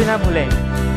ना भूलें।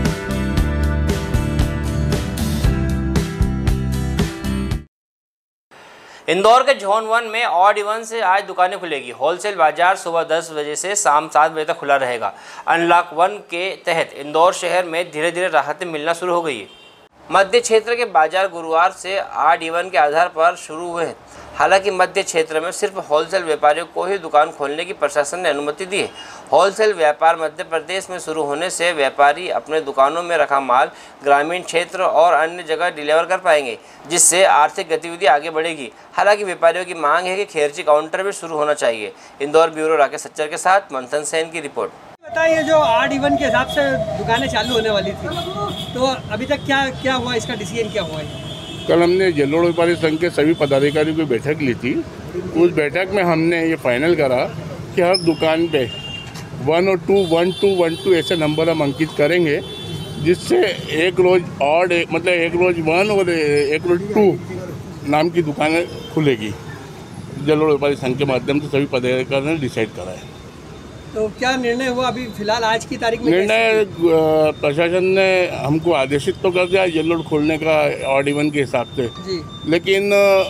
इंदौर के जोन 1 में ऑड इवन से आज दुकानें खुलेगी। होलसेल बाजार सुबह 10 बजे से शाम 7 बजे तक खुला रहेगा। अनलॉक 1 के तहत इंदौर शहर में धीरे धीरे राहतें मिलना शुरू हो गई है। मध्य क्षेत्र के बाजार गुरुवार से ऑड इवन के आधार पर शुरू हुए हैं। हालांकि मध्य क्षेत्र में सिर्फ होलसेल व्यापारियों को ही दुकान खोलने की प्रशासन ने अनुमति दी है। होलसेल व्यापार मध्य प्रदेश में शुरू होने से व्यापारी अपने दुकानों में रखा माल ग्रामीण क्षेत्र और अन्य जगह डिलीवर कर पाएंगे, जिससे आर्थिक गतिविधि आगे बढ़ेगी। हालांकि व्यापारियों की मांग है कि खेरची काउंटर भी शुरू होना चाहिए। इंदौर ब्यूरो राकेश सच्चर के साथ मंथन सेन की रिपोर्ट। बताइए, जो ऑड इवन के हिसाब से दुकानें चालू होने वाली थी, तो अभी तक क्या हुआ, इसका डिसीजन क्या हुआ है? कल हमने जलोड़ व्यापारी संघ के सभी पदाधिकारियों की बैठक ली थी। उस बैठक में हमने ये फाइनल करा कि हर दुकान पे 1 और 2 1 2 1 2 ऐसे नंबर हम अंकित करेंगे, जिससे एक रोज़ ऑड मतलब एक रोज़ 1 और एक रोज़ 2 नाम की दुकानें खुलेगी। जलोड़ व्यापारी संघ के माध्यम से सभी पदाधिकारियों ने डिसाइड करा है। तो क्या निर्णय हुआ अभी फिलहाल आज की तारीख में? निर्णय प्रशासन ने हमको आदेशित तो कर दिया जलोड़ खोलने का ऑड इवन के हिसाब से जी। लेकिन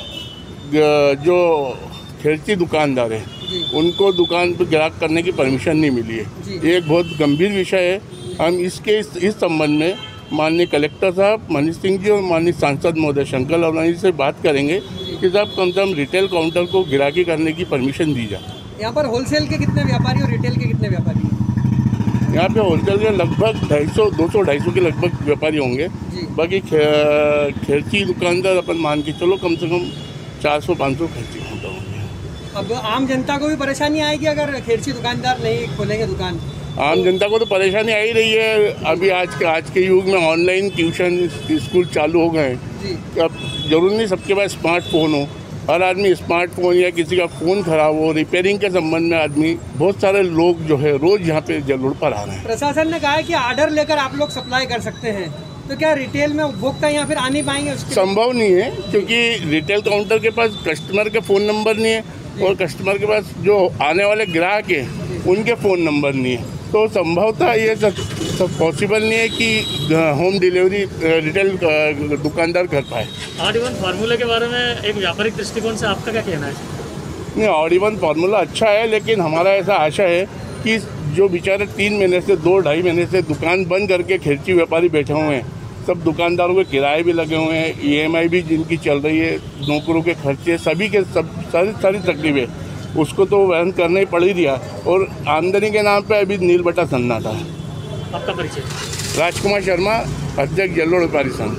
जो खेरची दुकानदार है उनको दुकान पर ग्राहक करने की परमिशन नहीं मिली है। ये एक बहुत गंभीर विषय है। हम इस संबंध में माननीय कलेक्टर साहब मनीष सिंह जी और माननीय सांसद महोदय शंकर लालवानी से बात करेंगे कि साहब कम से कम रिटेल काउंटर को गिराकी करने की परमिशन दी जाए। यहाँ पर होलसेल के कितने व्यापारी और रिटेल के कितने व्यापारी हैं? यहाँ पे होलसेल के लगभग 250 के लगभग व्यापारी होंगे। बाकी खेरची दुकानदार अपन मान के चलो कम से कम 400-500 खेरची काउंटर होंगे। अब आम जनता को भी परेशानी आएगी अगर खेरची दुकानदार नहीं खोलेंगे दुकान? आम जनता को तो परेशानी आ ही रही है। अभी आज के युग में ऑनलाइन ट्यूशन स्कूल चालू हो गए हैं। अब जरूरी नहीं सबके पास स्मार्टफोन हो। हर आदमी स्मार्टफोन या किसी का फ़ोन खराब हो, रिपेयरिंग के संबंध में आदमी बहुत सारे लोग जो है रोज़ यहाँ पे जलोड़ पर आ रहे हैं। प्रशासन ने कहा है कि ऑर्डर लेकर आप लोग सप्लाई कर सकते हैं, तो क्या रिटेल में उपभोक्ता यहाँ फिर आ नहीं पाएंगे? संभव नहीं है, क्योंकि रिटेल काउंटर के पास कस्टमर के फ़ोन नंबर नहीं है और कस्टमर के पास जो आने वाले ग्राहक हैं उनके फ़ोन नंबर नहीं है। तो संभवतः ये सब पॉसिबल नहीं है कि होम डिलीवरी रिटेल दुकानदार कर पाए। ऑड इवन फार्मूले के बारे में एक व्यापारिक दृष्टिकोण से आपका क्या कहना है? नहीं, ऑड इवन फार्मूला अच्छा है, लेकिन हमारा ऐसा आशा है कि जो बेचारे 3 महीने से 2-2.5 महीने से दुकान बंद करके खेरची व्यापारी बैठे हुए हैं, सब दुकानदारों के किराए भी लगे हुए हैं, EMI भी जिनकी चल रही है, नौकरों के खर्चे, सभी के सारी तकलीफें उसको तो वहन करना ही पड़ ही दिया। और आमदनी के नाम पे अभी नील बटा सन्नाटा है। आपका परिचय? राजकुमार शर्मा, अध्यक्ष जलोड़ व्यापारी संघ।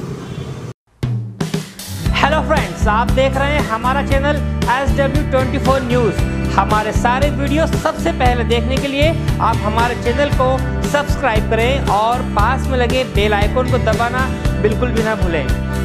हेलो फ्रेंड्स, आप देख रहे हैं हमारा चैनल SW24 न्यूज़। हमारे सारे वीडियो सबसे पहले देखने के लिए आप हमारे चैनल को सब्सक्राइब करें और पास में लगे बेल आइकन को दबाना बिल्कुल भी ना भूलें।